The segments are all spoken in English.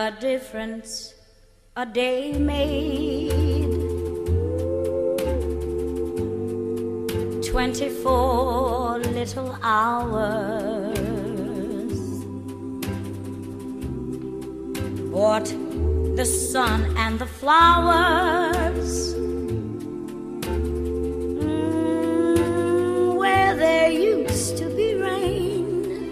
a difference a day made. 24 little hours bought the sun and the flowers where there used to be rain.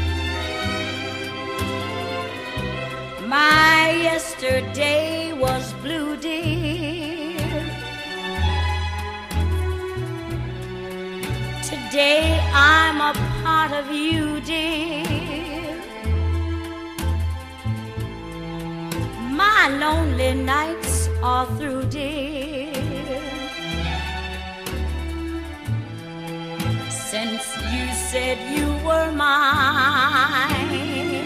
My yesterday was blue, dear. Today I'm a part of you, dear. My lonely nights are through, dear. Since you said you were mine,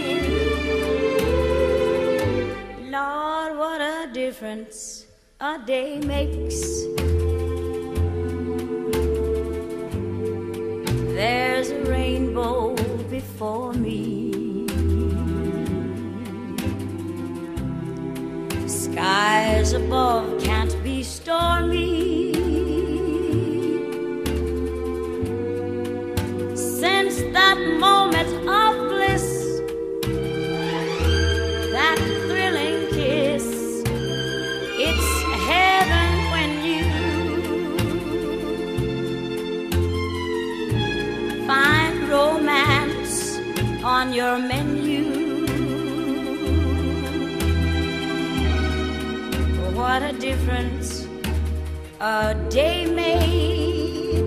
Lord, what a difference a day makes. There's a rainbow before me, skies above can't be stormy. Since that moment of bliss, that thrilling kiss, it's heaven when you find romance on your menu. What a difference a day made,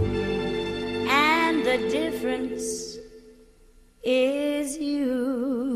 and the difference is you.